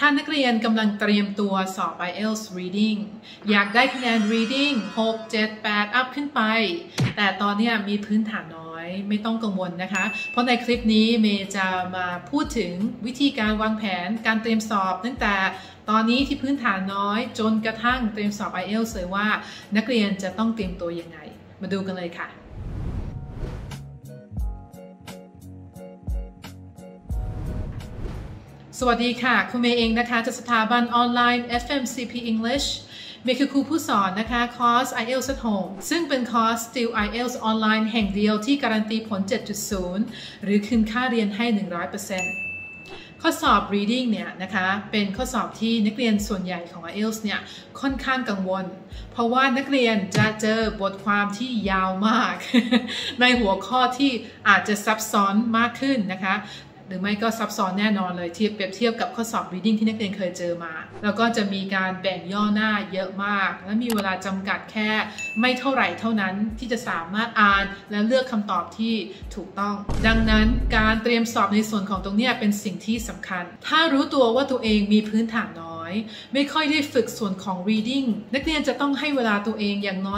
ถ้านักเรียนกำลังเตรียมตัวสอบ IELTS Reading อยากได้คะแนน Reading 6 7 8 อัพขึ้นไปแต่ตอนนี้มีพื้นฐานน้อยไม่ต้องกังวลนะคะเพราะในคลิปนี้เมย์จะมาพูดถึงวิธีการวางแผนการเตรียมสอบตั้งแต่ตอนนี้ที่พื้นฐานน้อยจนกระทั่งเตรียมสอบ IELTS เลยว่านักเรียนจะต้องเตรียมตัวยังไงมาดูกันเลยค่ะสวัสดีค่ะคุณเมย์เองนะคะจากสถาบันออนไลน์ FMCP English เมย์คือครูผู้สอนนะคะคอร์ส IELTS at Home ซึ่งเป็นคอร์ส Still IELTS ออนไลน์แห่งเดียวที่การันตีผล 7.0 หรือคืนค่าเรียนให้ 100%ข้อสอบ reading เนี่ยนะคะเป็นข้อสอบที่นักเรียนส่วนใหญ่ของ IELTS เนี่ยค่อนข้างกังวลเพราะว่านักเรียนจะเจอบทความที่ยาวมาก ในหัวข้อที่อาจจะซับซ้อนมากขึ้นนะคะหรือไม่ก็ซับซ้อนแน่นอนเลยเปรียบเทียบกับข้อสอบ reading ที่นักเรียนเคยเจอมาแล้วก็จะมีการแบ่งย่อหน้าเยอะมากและมีเวลาจำกัดแค่ไม่เท่าไหร่เท่านั้นที่จะสามารถอ่านและเลือกคำตอบที่ถูกต้องดังนั้นการเตรียมสอบในส่วนของตรงนี้เป็นสิ่งที่สำคัญถ้ารู้ตัวว่าตัวเองมีพื้นฐานน้อยไม่ค่อยได้ฝึกส่วนของ reading นักเรียนจะต้องให้เวลาตัวเองอย่างน้อย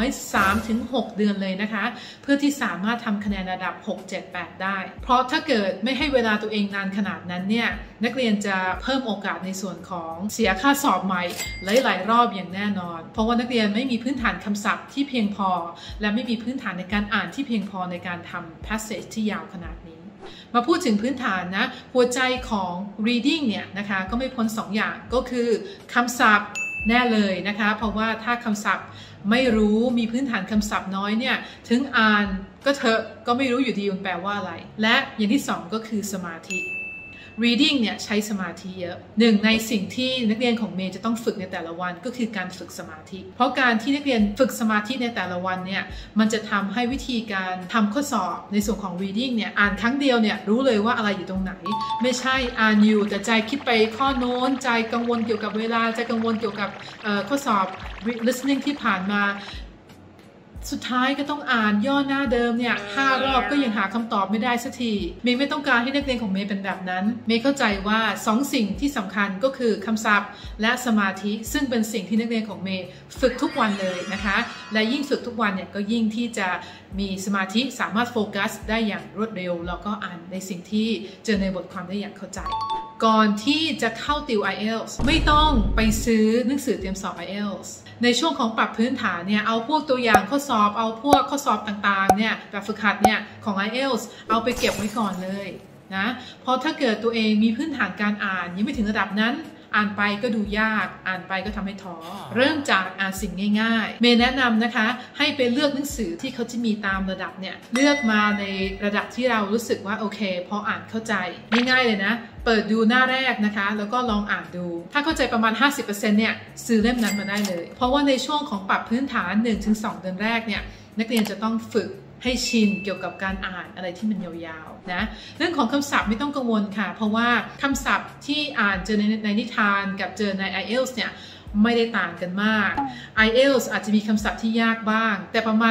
3-6 เดือนเลยนะคะเพื่อที่สามารถทำคะแนนระดับ 6 7 8 ได้เพราะถ้าเกิดไม่ให้เวลาตัวเองนานขนาดนั้นเนี่ยนักเรียนจะเพิ่มโอกาสในส่วนของเสียค่าสอบใหม่หลายๆรอบอย่างแน่นอนเพราะว่านักเรียนไม่มีพื้นฐานคำศัพท์ที่เพียงพอและไม่มีพื้นฐานในการอ่านที่เพียงพอในการทำ passage ที่ยาวขนาดนี้มาพูดถึงพื้นฐานนะหัวใจของ reading เนี่ยนะคะก็ไม่พ้น2 อย่างก็คือคำศัพท์แน่เลยนะคะเพราะว่าถ้าคำศัพท์ไม่รู้มีพื้นฐานคำศัพท์น้อยเนี่ยถึงอ่านก็เถอะก็ไม่รู้อยู่ดีมันแปลว่าอะไรและอย่างที่2ก็คือสมาธิ reading เนี่ยใช้สมาธิเยอะหนึ่งในสิ่งที่นักเรียนของเมย์จะต้องฝึกในแต่ละวันก็คือการฝึกสมาธิเพราะการที่นักเรียนฝึกสมาธิในแต่ละวันเนี่ยมันจะทำให้วิธีการทำข้อสอบในส่วนของ reading เนี่ยอ่านครั้งเดียวเนี่ยรู้เลยว่าอะไรอยู่ตรงไหนไม่ใช่อ่านอยู่แต่ใจคิดไปข้อโน้นใจกังวลเกี่ยวกับเวลาใจกังวลเกี่ยวกับข้อสอบ listening ที่ผ่านมาสุดท้ายก็ต้องอ่านย่อหน้าเดิมเนี่ย5 รอบก็ยังหาคำตอบไม่ได้สักทีเมย์ไม่ต้องการให้นักเรียนของเมย์เป็นแบบนั้นเมย์เข้าใจว่า2 สิ่งที่สำคัญก็คือคำศัพท์และสมาธิซึ่งเป็นสิ่งที่นักเรียนของเมย์ฝึกทุกวันเลยนะคะและยิ่งฝึกทุกวันเนี่ยก็ยิ่งที่จะมีสมาธิสามารถโฟกัสได้อย่างรวดเร็วแล้วก็อ่านในสิ่งที่เจอในบทความได้อย่างเข้าใจก่อนที่จะเข้าติว IELTS ไม่ต้องไปซื้อหนังสือเตรียมสอบ IELTS ในช่วงของปรับพื้นฐานเนี่ยเอาพวกตัวอย่างข้อสอบเอาพวกข้อสอบต่างๆเนี่ยแบบฝึกหัดเนี่ยของ IELTS เอาไปเก็บไว้ก่อนเลยนะเพราะถ้าเกิดตัวเองมีพื้นฐานการอ่านยังไม่ถึงระดับนั้นอ่านไปก็ดูยากอ่านไปก็ทำให้ท้อเริ่มจากอ่านสิ่งง่ายๆเมย์แนะนำนะคะให้ไปเลือกหนังสือที่เขาจะมีตามระดับเนี่ยเลือกมาในระดับที่เรารู้สึกว่าโอเคพออ่านเข้าใจง่ายๆเลยนะเปิดดูหน้าแรกนะคะแล้วก็ลองอ่านดูถ้าเข้าใจประมาณ 50% เนี่ยซื้อเล่มนั้นมาได้เลยเพราะว่าในช่วงของปรับพื้นฐาน 1-2 เดือนแรกเนี่ยนักเรียนจะต้องฝึกให้ชินเกี่ยวกับการอ่านอะไรที่มันยาวๆนะเรื่องของคำศัพท์ไม่ต้องกังวลค่ะเพราะว่าคำศัพท์ที่อ่านเจอในนิทานกับเจอใน IELTS เนี่ยไม่ได้ต่างกันมาก IELTS อาจจะมีคำศัพท์ที่ยากบ้างแต่ประมาณ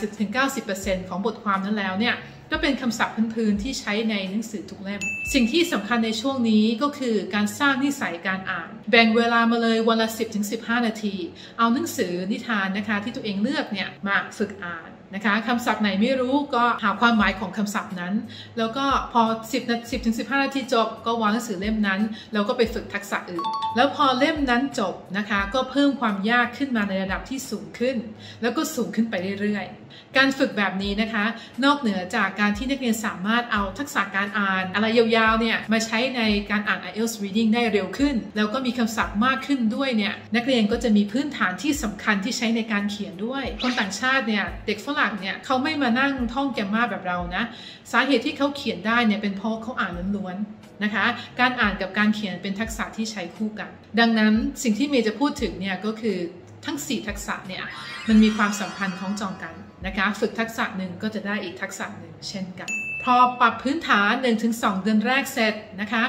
80-90% ของบทความนั้นแล้วเนี่ยก็เป็นคำศัพท์พื้นๆที่ใช้ในหนังสือทุกเล่มสิ่งที่สำคัญในช่วงนี้ก็คือการสร้างนิสัยการอ่านแบ่งเวลามาเลยวันละ 10-15 นาทีเอาหนังสือนิทานนะคะที่ตัวเองเลือกเนี่ยมาฝึกอ่านนะคะคำศัพท์ไหนไม่รู้ก็หาความหมายของคำศัพท์นั้นแล้วก็พอ 10-15 นาทีจบก็วางหนังสือเล่มนั้นแล้วก็ไปฝึกทักษะอื่นแล้วพอเล่มนั้นจบนะคะก็เพิ่มความยากขึ้นมาในระดับที่สูงขึ้นแล้วก็สูงขึ้นไปเรื่อยๆการฝึกแบบนี้นะคะนอกเหนือจากการที่นักเรียนสามารถเอาทักษะการอ่านอะไรยาวๆเนี่ยมาใช้ในการอ่าน IELTS Reading ได้เร็วขึ้นแล้วก็มีคำศัพท์มากขึ้นด้วยเนี่ยนักเรียนก็จะมีพื้นฐานที่สำคัญที่ใช้ในการเขียนด้วยคนต่างชาติเนี่ยเด็กฝรั่งเนี่ยเขาไม่มานั่งท่องแกมมาแบบเรานะสาเหตุที่เขาเขียนได้เนี่ยเป็นเพราะเขาอ่านล้วนๆนะคะการอ่านกับการเขียนเป็นทักษะที่ใช้คู่กันดังนั้นสิ่งที่เมย์จะพูดถึงเนี่ยก็คือทั้ง4ทักษะเนี่ยมันมีความสัมพันธ์คล้องจองกันนะคะฝึกทักษะหนึ่งก็จะได้อีกทักษะหนึ่งเช่นกันพอปรับพื้นฐาน 1-2 เดือนแรกเสร็จนะคะ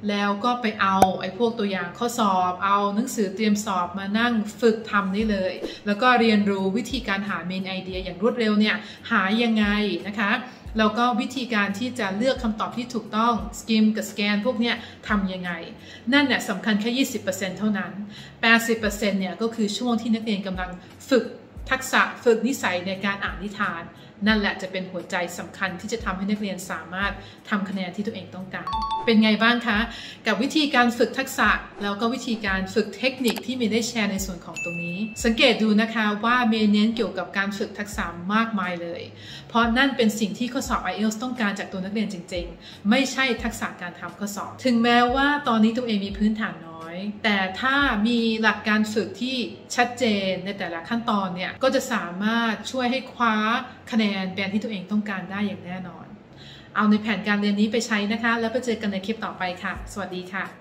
แล้วก็ไปเอาไอ้พวกตัวอย่างข้อสอบเอาหนังสือเตรียมสอบมานั่งฝึกทำได้เลยแล้วก็เรียนรู้วิธีการหาเมนไอเดียอย่างรวดเร็วเนี่ยหายังไงนะคะแล้วก็วิธีการที่จะเลือกคำตอบที่ถูกต้องสกิมกับสแกนพวกเนี้ยทำยังไงนั่นเนี่ยสำคัญแค่ 20% เท่านั้น 80% เนี่ยก็คือช่วงที่นักเรียนกำลังฝึกทักษะฝึกนิสัยในการอ่านนิทานนั่นแหละจะเป็นหัวใจสำคัญที่จะทำให้นักเรียนสามารถทำคะแนนที่ตัวเองต้องการเป็นไงบ้างคะกับวิธีการฝึกทักษะแล้วก็วิธีการฝึกเทคนิคที่เมย์ได้แชร์ในส่วนของตรงนี้สังเกตดูนะคะว่าเมย์เน้นเกี่ยวกับการฝึกทักษะมากมายเลยเพราะนั่นเป็นสิ่งที่ข้อสอบ IELTS ต้องการจากตัวนักเรียนจริงๆไม่ใช่ทักษะการทำข้อสอบถึงแม้ว่าตอนนี้ตัวเองมีพื้นฐานน้อยแต่ถ้ามีหลักการฝึกที่ชัดเจนในแต่ละขั้นตอนเนี่ยก็จะสามารถช่วยให้คว้าคะแนนแบนที่ตัวเองต้องการได้อย่างแน่นอนเอาในแผนการเรียนนี้ไปใช้นะคะแล้วไปเจอกันในคลิปต่อไปค่ะสวัสดีค่ะ